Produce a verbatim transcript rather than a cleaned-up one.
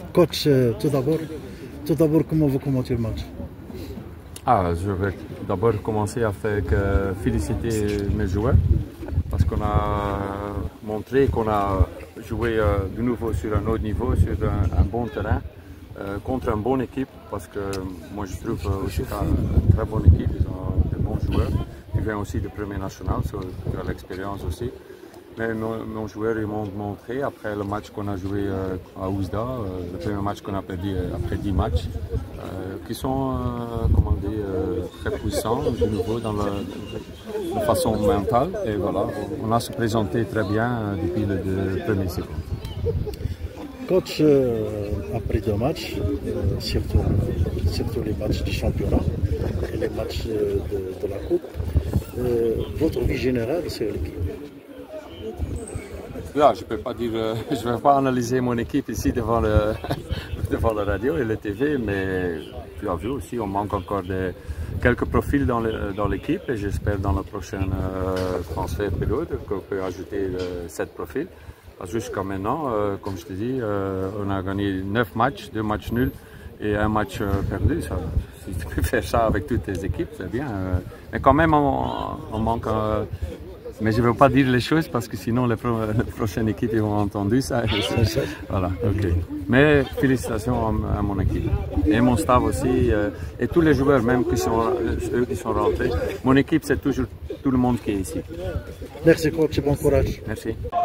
Coach, euh, tout d'abord, tout d'abord, comment vous commentez le match? Ah, je vais d'abord commencer avec euh, féliciter mes joueurs parce qu'on a montré qu'on a joué euh, de nouveau sur un autre niveau, sur un, un bon terrain, euh, contre une bonne équipe, parce que moi je trouve euh, aussi qu'il y a une très bonne équipe, ils ont de bons joueurs, qui viennent aussi de Premier National, so, qui ont l'expérience aussi. Mais nos, nos joueurs ils m'ont montré après le match qu'on a joué euh, à Oujda, euh, le premier match qu'on a perdu euh, après dix matchs, euh, qui sont euh, comment dire, euh, très puissants de nouveau dans le, de façon mentale. Et voilà, on a se présenté très bien euh, depuis le, le premier seconde. Coach, euh, après deux matchs, euh, surtout, surtout les matchs du championnat et les matchs euh, de, de la Coupe, euh, votre vie générale sur l'équipe? Ja, je peux pas dire, euh, je vais pas analyser mon équipe ici devant, le, devant la radio et la T V, mais tu as vu aussi, on manque encore de, quelques profils dans l'équipe et j'espère dans la prochaine euh, transfert période qu'on peut ajouter euh, sept profils. Jusqu'à maintenant, euh, comme je te dis, euh, on a gagné neuf matchs, deux matchs nuls et un match euh, perdu. Ça, si tu peux faire ça avec toutes tes équipes, c'est bien. Euh, mais quand même, on, on manque. Euh, Mais je ne veux pas dire les choses parce que sinon les, pro les prochaines équipes ils ont entendu ça. Voilà, ok. Mais félicitations à, à mon équipe et mon staff aussi euh, et tous les joueurs même qui sont eux qui sont rentrés. Mon équipe c'est toujours tout le monde qui est ici. Merci coach et bon courage. Merci.